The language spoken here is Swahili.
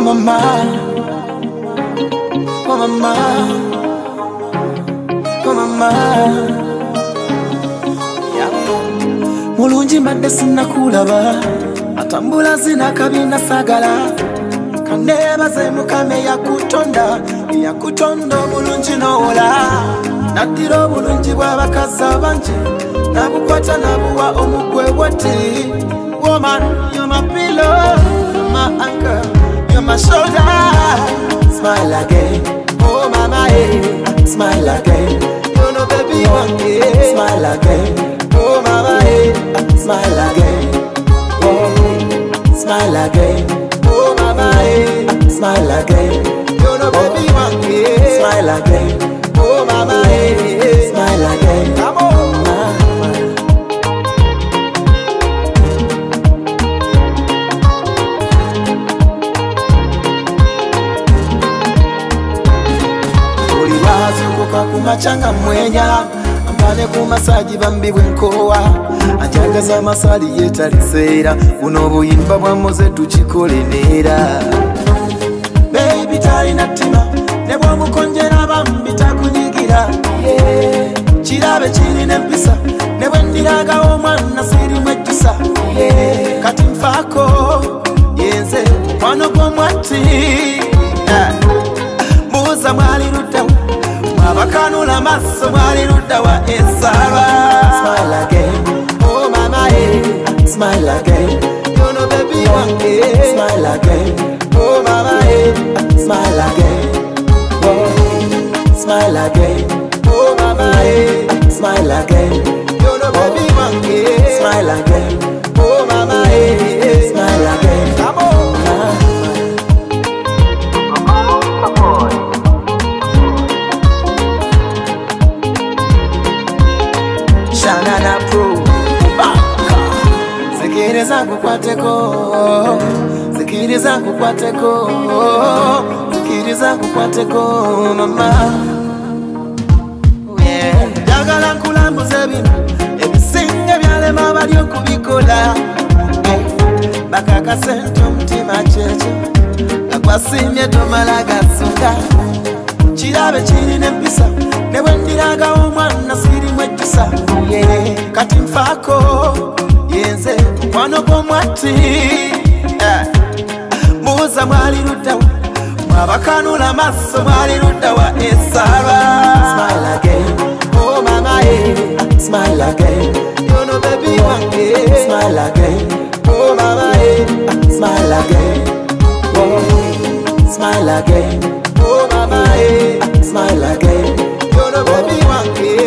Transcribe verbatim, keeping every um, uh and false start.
mama, oh mama, oh mama. Mulungi mbadde sinnakulaba, atambula zina kabina sagala. Kanebaze Mukama yakutonda, yakutonda obulungi n'owola. Naddira obulungi bw'abakazi abangi, nabukwata nabuwa omugwe bwati. Woman, you're my pillow, my anchor, you're my shoulder. Smile again, oh mama, eh. Smile again, you know baby one day. Smile again, oh mama, eh. Smile again, oh. Smile again, oh mama, eh. Smile again, you know baby one day. Smile again, oh mama, eh. Smile again, come on, mama. Kumachanga mwenya ambale kumasaji bambibwe nkowa ajagaza masali yetaliseera uno buyimba bwa moze tukikole neera baby talina ttima ne bwomukonjera bambi takunyigira yeah. Kirabe kirina empisa ne bwendiraga omwana sirimu ejjusa yeah. Kati nfaako yenze mukwano gw'omwatti yeah. Mbuuza mwali luddawo abakanula maso mwali luddawa ensala. Smile again, oh mama, eh. Smile again, you know baby one day. Smile again, oh mama, eh. Smile again, oh. Smile again, oh mama, eh. Smile again, you know baby one day. Smile again, oh mama, eh. Smile again, come on. Shanana Pro Baka Zikiriza kukwateko Zikiriza kukwateko Zikiriza kukwateko mama yeah. Jagala nkulambuze bino ebisinga byalema bali okubikola Baka kasente omutima kyekyo gagwasimye tomala gassuka Kirabe kirina empisa ne bwendiraga omwana sirimu ejjusa yeah. Kati nfaako yenze mukwano gw'omwatti yeah. Mbuuza mwali luddawa mwabakanula maso mwali luddawa ensala. Smile again, oh mama, eh. Smile again, you know baby one day. Smile again, oh mama, eh. Smile again, oh. Smile again, oh mama, eh. Smile again, you know baby one day.